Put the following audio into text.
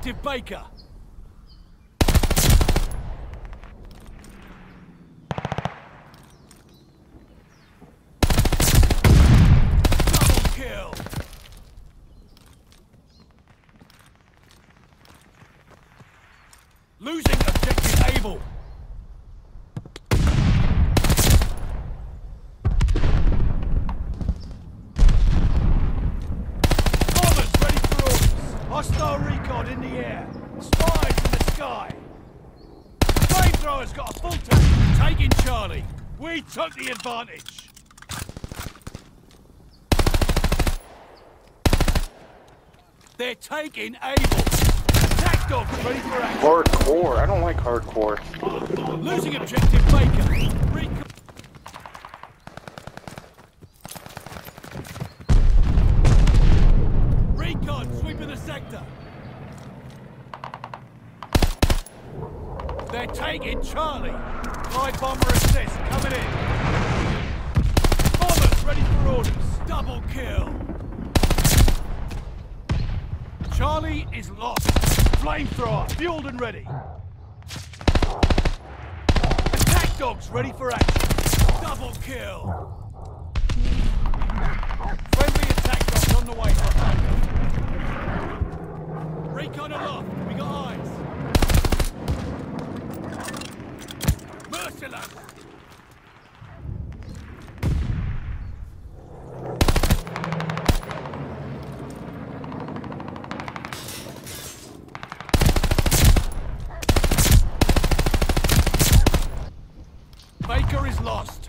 objective Baker. Double kill. Losing objective Able. Hostile recon in the air. Spies in the sky. Flamethrower's got a full tank. Taking Charlie. We took the advantage. They're taking Able. Attack dogs ready for action. Hardcore. I don't like hardcore. Losing objective Baker. Recon. Recon sweeping the sector. They're taking Charlie. Glide bomber assist coming in. Bombers ready for orders. Double kill. Charlie is lost. Flamethrower fueled and ready. Attack dogs ready for action. Double kill. Friendly attack dogs on the way. Recon aloft. We got eyes. Merciless. Baker is lost.